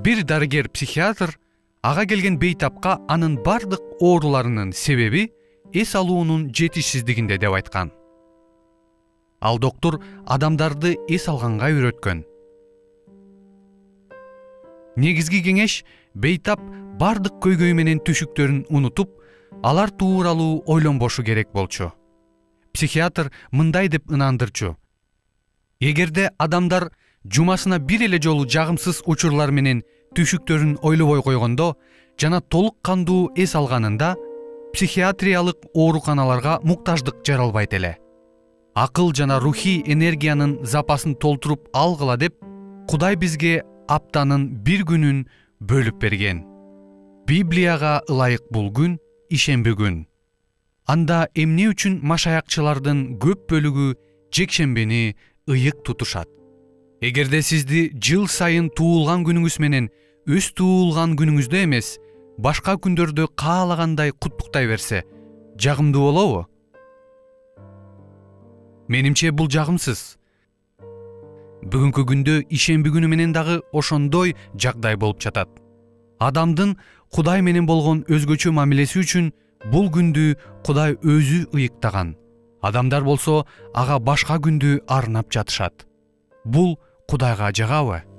Бир дарыгер психиатр ага келген бейтапка анын бардык ооруларынын себеби эс алуунун жетишсиздигинде деп айткан. Ал доктор адамдарды эс алганга үйрөткөн. Негизги кеңеш бейтап бардык көйгөй менен түшүктөрүн унутуп, алар тууралуу ойлонбошу керек болчу. Психиатр мындай деп ынандырчу: эгерде адамдар жумасына бир эле жолу жагымсыз учурлар менен түшүктөрүн ойлобой койгондо жана толук кандуу эс алганында психиатриялык ооруканаларга муктаждык жаралбайт эле. Акыл жана рухий энергиянын запасын толтуруп алгыла деп Кудай бизге аптанын бир күнүн бөлүп берген. Библияга ылайык бул күн ишемби күн. Анда эмне үчүн машаякчылардын көп бөлүгү жекшембини ыйык тутушат? Эгерде сизди жыл сайын туулган күнүңүз менен өз туулган күнүңүздө эмес, башка күндөрдө каалагандай куттуктай берсе, жагымдуу болобу? Менимче бул жагымсыз. Бүгүнкү күндө ишемби күнү менен дагы ошондой жагдай болуп жатат. Адамдын Кудай менен болгон өзгөчө мамилеси үчүн бул күндү Кудай өзү ыйыктаган. Адамдар болсо ага башка күндү арнап жатышат. Бул Кудайга жагабы?